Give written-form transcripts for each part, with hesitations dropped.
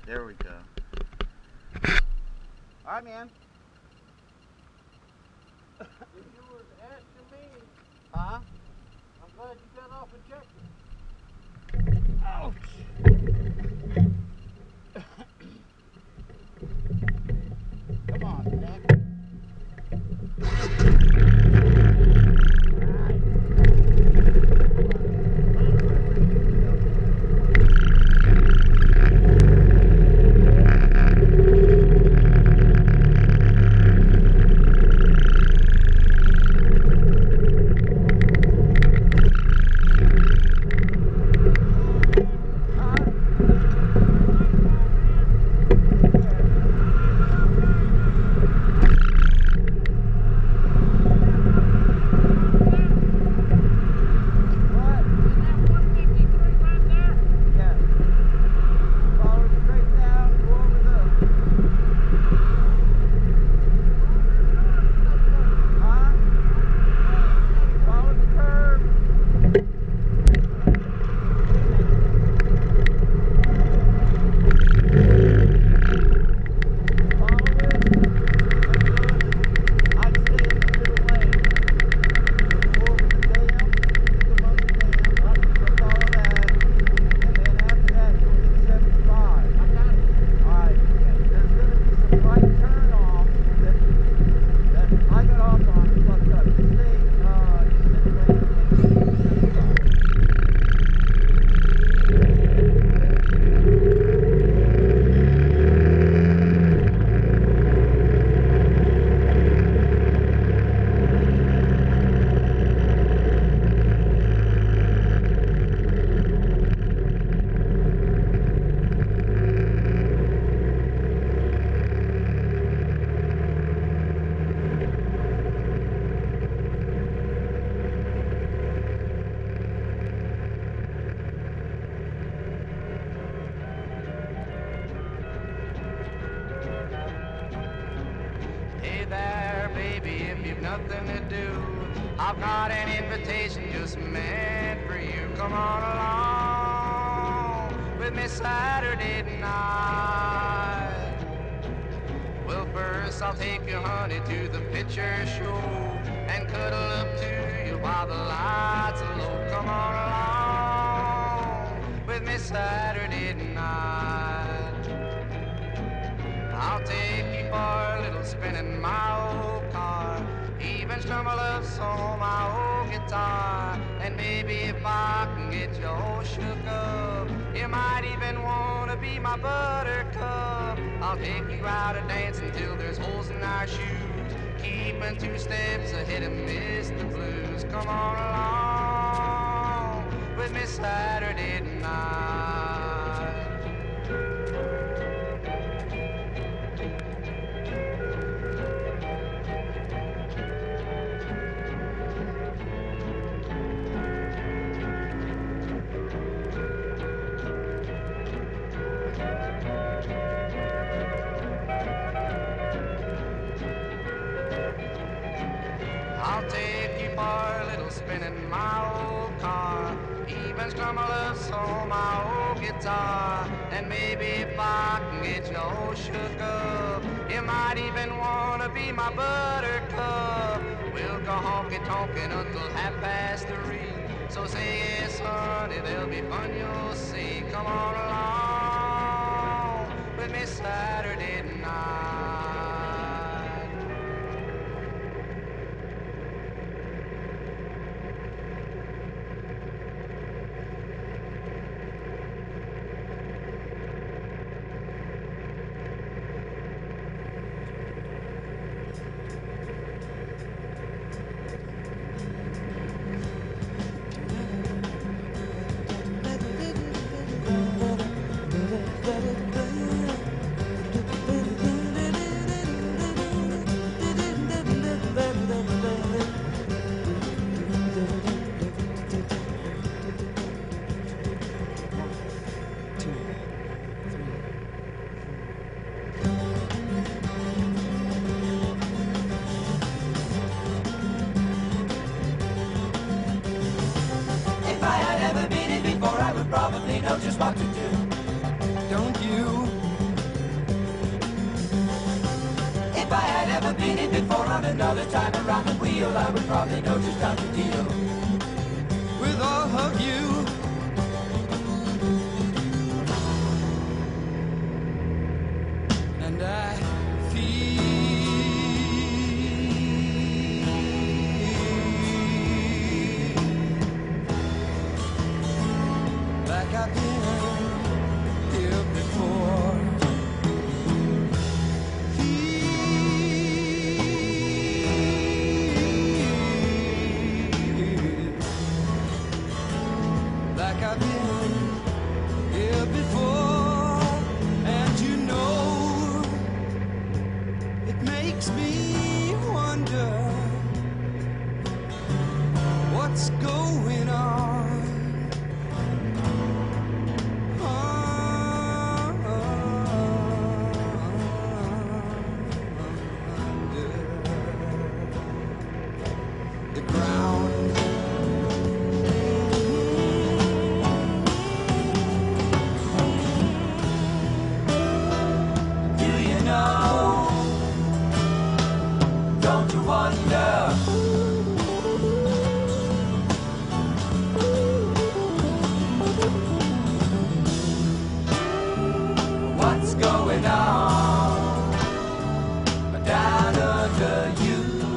There we go. All right, man. If you was asking me, Huh? I'm glad you got off and checked it. Come on, Nick. Nothing to do. I've got an invitation just meant for you. Come on along with me Saturday night. Well, first I'll take you, honey, to the picture show and cuddle up to you while the lights are low. Come on along with me Saturday night. I'll take you for a little spin in my old car, even strum a love song on my old guitar. And maybe if I can get you all shook up, you might even want to be my buttercup. I'll take you out a dancing till there's holes in our shoes, keeping 2 steps ahead and miss the blues. Come on along with me Saturday night. I'll take you for a little spin in my old car, even strum a love song on my old guitar. And maybe if I can get you all shook up, you might even want to be my buttercup. We'll go honky-tonkin' until 3:30. So say yes, honey, there'll be fun, you'll see. Come on along with me Saturday night. If I had ever been it before, I would probably know just what to do. Don't you I've been it before on another time around the wheel. I would probably know just how to deal with all of you. And I feel like I've been here before. Like I've been here before, and you know, it makes me wonder what's going on. Under the ground. Don't you wonder what's going on down under you?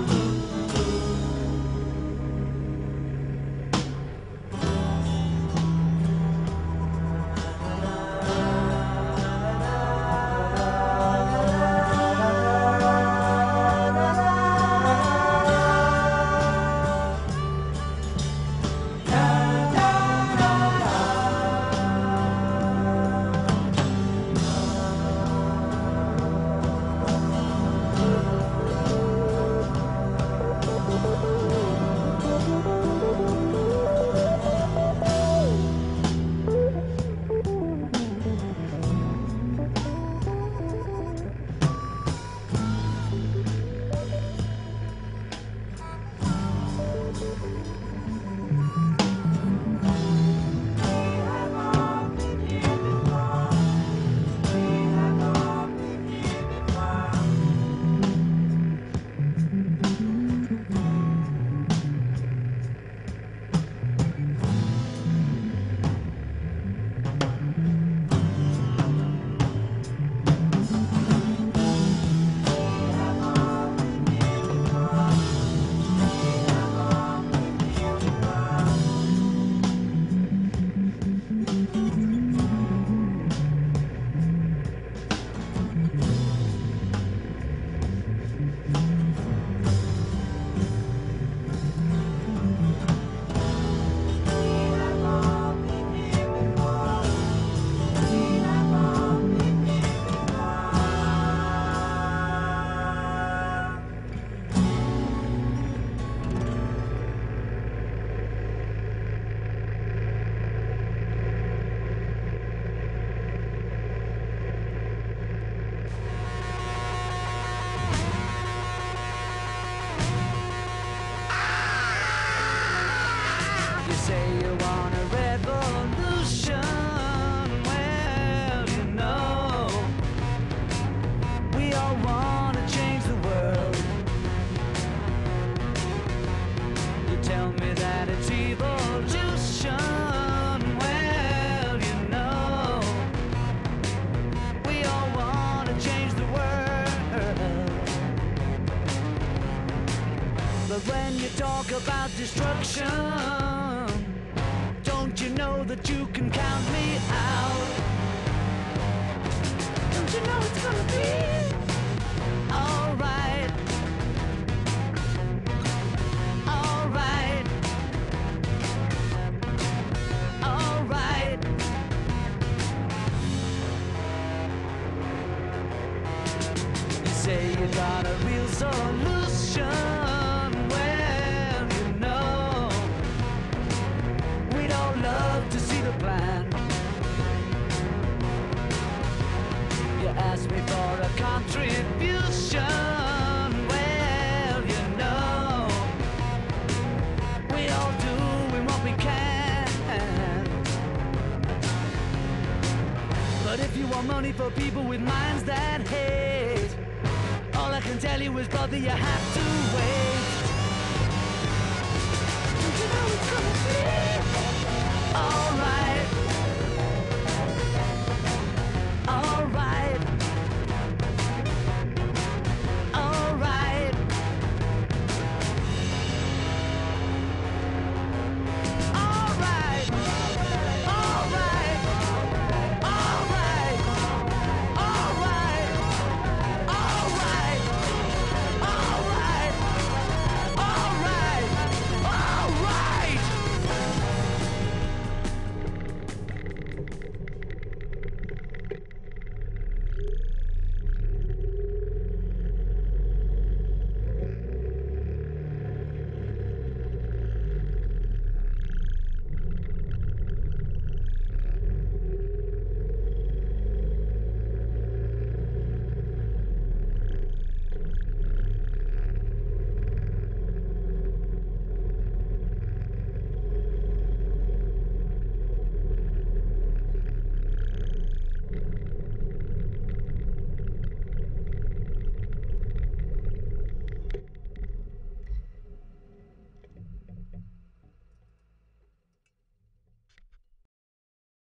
About destruction, don't you know that you can count me out? Don't you know it's gonna be alright? Alright. Alright. You say you got a real solution. Ask me for a contribution. Well, you know, we all doing what we can. But if you want money for people with minds that hate, all I can tell you is, brother, you have to wait. Don't you know it's gonna be alright?